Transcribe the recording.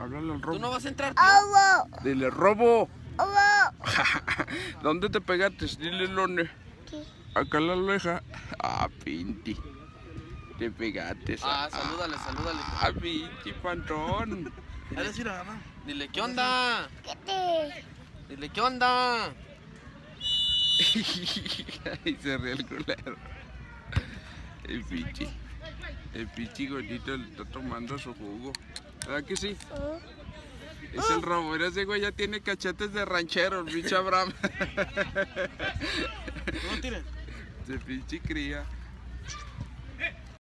Háblale al robo. ¿Tú no vas a entrar, tío? ¡Robo! Dile, robo. ¡Robo! ¿Dónde te pegaste? Dile, Lone. ¿Qué? Acá en la oreja. Ah, Pinti. Te pegaste. Salúdale. Ah, Pinti, pantón. Dale, decir a mamá. Dile, ¿qué onda? ¿Qué te? Dile, ¿qué onda? Ay, se ríe el culero. El Pichi gordito le está tomando su jugo. ¿Verdad que sí? Es el robo. Mira, ese güey ya tiene cachetes de ranchero, el bicho Abraham. No tires. Ese pinche cría.